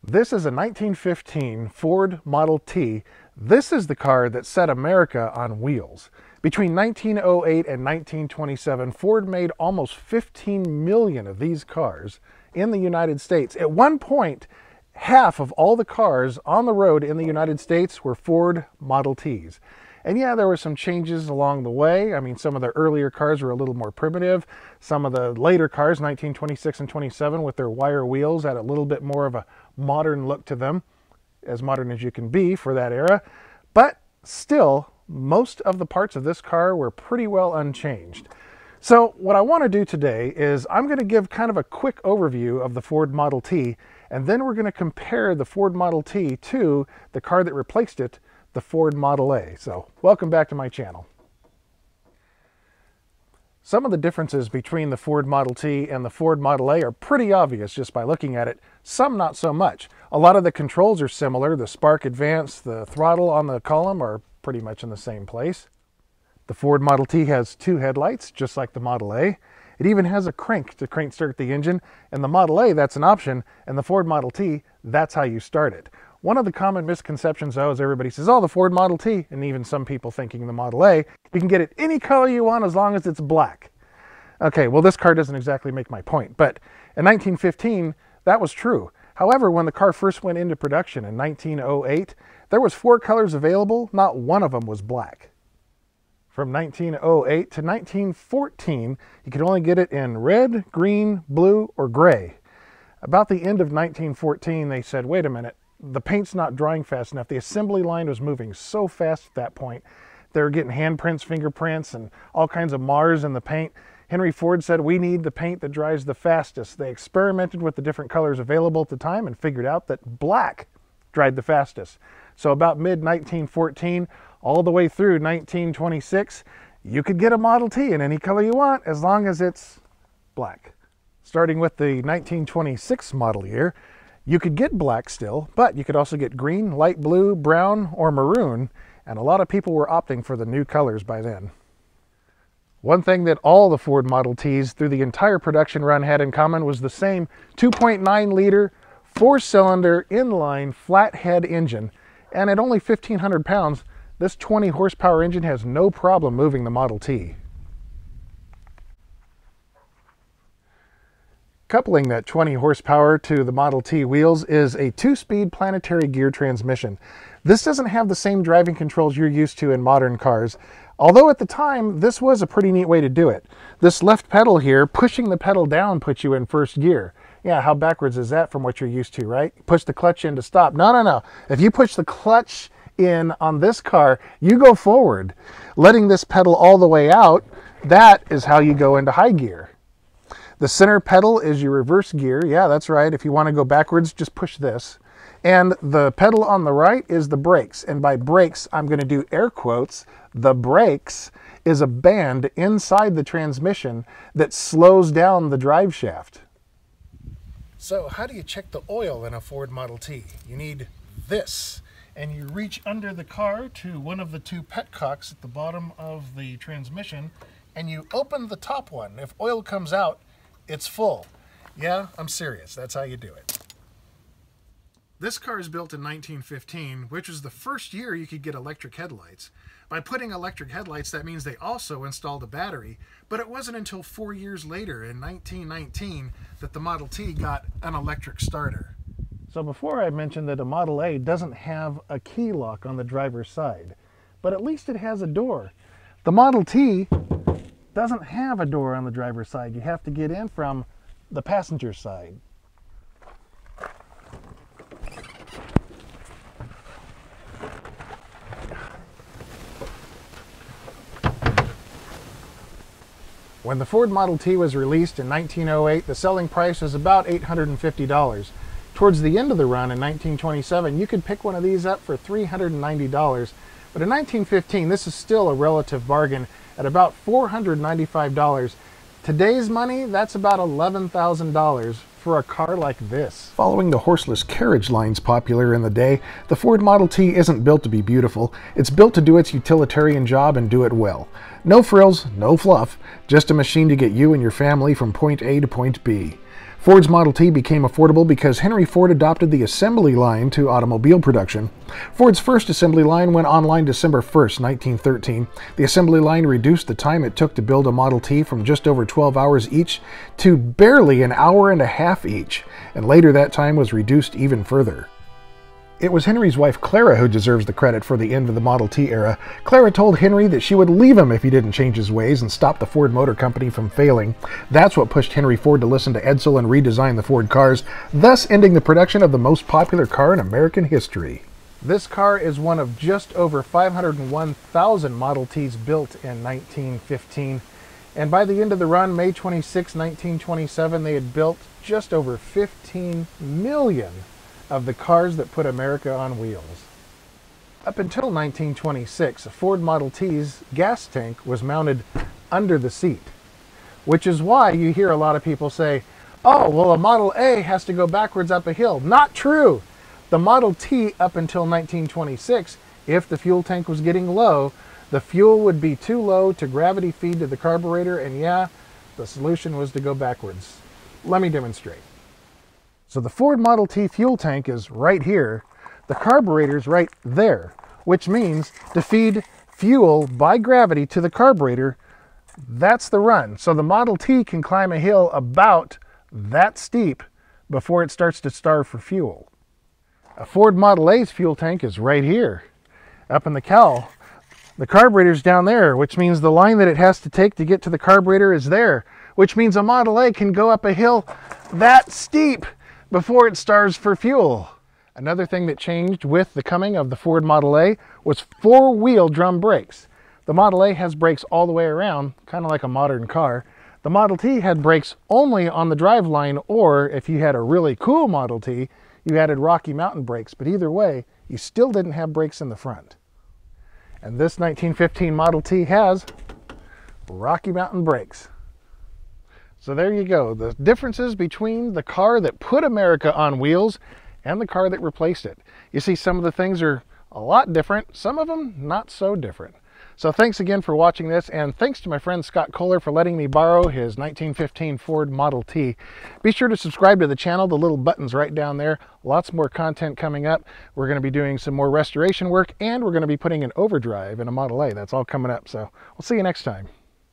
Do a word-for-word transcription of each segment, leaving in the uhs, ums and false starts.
This is a nineteen fifteen Ford Model T. This is the car that set America on wheels. Between nineteen oh eight and nineteen twenty-seven, Ford made almost fifteen million of these cars in the United States. At one point, half of all the cars on the road in the United States were Ford Model Ts. And yeah, there were some changes along the way. I mean, some of the earlier cars were a little more primitive. Some of the later cars, nineteen twenty-six and twenty-seven, with their wire wheels, had a little bit more of a modern look to them, as modern as you can be for that era. But still, most of the parts of this car were pretty well unchanged. So what I want to do today is I'm going to give kind of a quick overview of the Ford Model T, and then we're going to compare the Ford Model T to the car that replaced it, the Ford Model A. So welcome back to my channel. Some of the differences between the Ford Model T and the Ford Model A are pretty obvious just by looking at it. Some not so much. A lot of the controls are similar. The spark advance, the throttle on the column are pretty much in the same place. The Ford Model T has two headlights, just like the Model A. It even has a crank to crank start the engine. And the Model A, that's an option. And the Ford Model T, that's how you start it. One of the common misconceptions, though, is everybody says, oh, the Ford Model T, and even some people thinking the Model A, you can get it any color you want as long as it's black. Okay, well, this car doesn't exactly make my point, but in nineteen fifteen, that was true. However, when the car first went into production in nineteen oh eight, there was four colors available, not one of them was black. From nineteen oh eight to nineteen fourteen, you could only get it in red, green, blue, or gray. About the end of nineteen fourteen, they said, wait a minute, the paint's not drying fast enough. The assembly line was moving so fast at that point. They were getting handprints, fingerprints, and all kinds of Mars in the paint. Henry Ford said, we need the paint that dries the fastest. They experimented with the different colors available at the time and figured out that black dried the fastest. So about mid nineteen fourteen, all the way through nineteen twenty-six, you could get a Model T in any color you want as long as it's black. Starting with the nineteen twenty-six model year, you could get black still, but you could also get green, light blue, brown, or maroon, and a lot of people were opting for the new colors by then. One thing that all the Ford Model Ts through the entire production run had in common was the same two point nine liter, four-cylinder, inline, flathead engine, and at only fifteen hundred pounds, this twenty horsepower engine has no problem moving the Model T. Coupling that twenty horsepower to the Model T wheels is a two-speed planetary gear transmission. This doesn't have the same driving controls you're used to in modern cars, although at the time, this was a pretty neat way to do it. This left pedal here, pushing the pedal down puts you in first gear. Yeah, how backwards is that from what you're used to, right? Push the clutch in to stop. No, no, no. If you push the clutch in on this car, you go forward. Letting this pedal all the way out, that is how you go into high gear. The center pedal is your reverse gear. Yeah, that's right. If you want to go backwards, just push this. And the pedal on the right is the brakes. And by brakes, I'm going to do air quotes. The brakes is a band inside the transmission that slows down the drive shaft. So how do you check the oil in a Ford Model T? You need this. And you reach under the car to one of the two petcocks at the bottom of the transmission, and you open the top one. If oil comes out, it's full. Yeah, I'm serious. That's how you do it. This car is built in nineteen fifteen, which was the first year you could get electric headlights. By putting electric headlights, that means they also installed a battery, but it wasn't until four years later, in nineteen nineteen, that the Model T got an electric starter. So before I mentioned that a Model A doesn't have a key lock on the driver's side, but at least it has a door. The Model T doesn't have a door on the driver's side. You have to get in from the passenger side. When the Ford Model T was released in nineteen oh eight, the selling price was about eight hundred fifty dollars. Towards the end of the run in nineteen twenty-seven, you could pick one of these up for three hundred ninety dollars. But in nineteen fifteen, this is still a relative bargain at about four hundred ninety-five dollars. Today's money, that's about eleven thousand dollars for a car like this. Following the horseless carriage lines popular in the day, the Ford Model T isn't built to be beautiful. It's built to do its utilitarian job and do it well. No frills, no fluff, just a machine to get you and your family from point A to point B. Ford's Model T became affordable because Henry Ford adopted the assembly line to automobile production. Ford's first assembly line went online December first, nineteen thirteen. The assembly line reduced the time it took to build a Model T from just over twelve hours each to barely an hour and a half each, and later that time was reduced even further. It was Henry's wife Clara who deserves the credit for the end of the Model T era. Clara told Henry that she would leave him if he didn't change his ways and stop the Ford Motor Company from failing. That's what pushed Henry Ford to listen to Edsel and redesign the Ford cars, thus ending the production of the most popular car in American history. This car is one of just over five hundred one thousand Model Ts built in nineteen fifteen. And by the end of the run, May twenty-sixth, nineteen twenty-seven, they had built just over fifteen million of the cars that put America on wheels. Up until nineteen twenty-six, a Ford Model T's gas tank was mounted under the seat, which is why you hear a lot of people say, oh, well, a Model A has to go backwards up a hill. Not true. The Model T up until nineteen twenty-six, if the fuel tank was getting low, the fuel would be too low to gravity feed to the carburetor, and yeah, the solution was to go backwards. Let me demonstrate. So the Ford Model T fuel tank is right here. The carburetor's right there, which means to feed fuel by gravity to the carburetor, that's the run. So the Model T can climb a hill about that steep before it starts to starve for fuel. A Ford Model A's fuel tank is right here, up in the cowl. The carburetor's down there, which means the line that it has to take to get to the carburetor is there, which means a Model A can go up a hill that steep before it starves for fuel. Another thing that changed with the coming of the Ford Model A was four-wheel drum brakes. The Model A has brakes all the way around, kind of like a modern car. The Model T had brakes only on the driveline, or if you had a really cool Model T, you added Rocky Mountain brakes, but either way, you still didn't have brakes in the front. And this nineteen fifteen Model T has Rocky Mountain brakes. So there you go, the differences between the car that put America on wheels and the car that replaced it. You see, some of the things are a lot different, some of them not so different. So thanks again for watching this, and thanks to my friend Scott Kohler for letting me borrow his nineteen fifteen Ford Model T. Be sure to subscribe to the channel, the little button's right down there. Lots more content coming up. We're going to be doing some more restoration work, and we're going to be putting an overdrive in a Model A. That's all coming up, so we'll see you next time.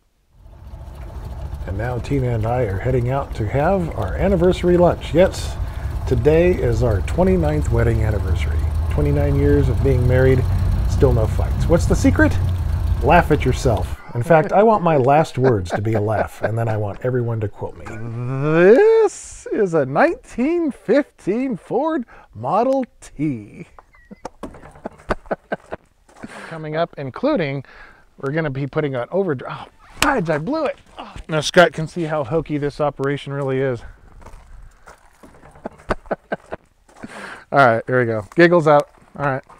And now Tina and I are heading out to have our anniversary lunch. Yes, today is our twenty-ninth wedding anniversary. twenty-nine years of being married, still no fights. What's the secret? Laugh at yourself. In fact, I want my last words to be a laugh, and then I want everyone to quote me. This is a nineteen fifteen Ford Model T. Coming up, including, we're going to be putting an overdrive. Oh, fudge, I blew it. Oh. Now Scott can see how hokey this operation really is. All right, there we go. Giggles out. All right.